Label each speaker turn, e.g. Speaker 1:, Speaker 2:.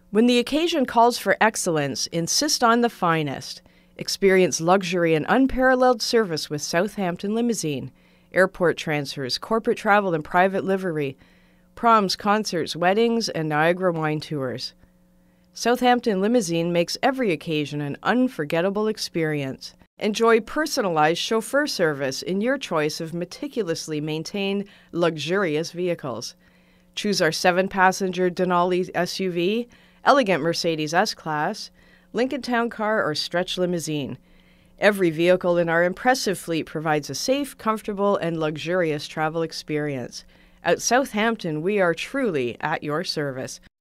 Speaker 1: When the occasion calls for excellence, insist on the finest. Experience luxury and unparalleled service with Southampton Limousine. Airport transfers, corporate travel and private livery, proms, concerts, weddings, and Niagara Wine Tours. Southampton Limousine makes every occasion an unforgettable experience. Enjoy personalized chauffeur service in your choice of meticulously maintained, luxurious vehicles. Choose our 7-passenger Denali SUV, elegant Mercedes S-Class, Lincoln Town Car, or stretch limousine. Every vehicle in our impressive fleet provides a safe, comfortable, and luxurious travel experience. At Southampton, we are truly at your service.